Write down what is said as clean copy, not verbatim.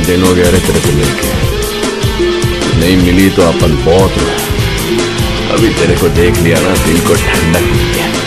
दिन हो गया रे तेरे को मिलके, नहीं मिली तो अपन बहुत रोए। अभी तेरे को देख लिया ना, दिल को ठंडक मिल गया।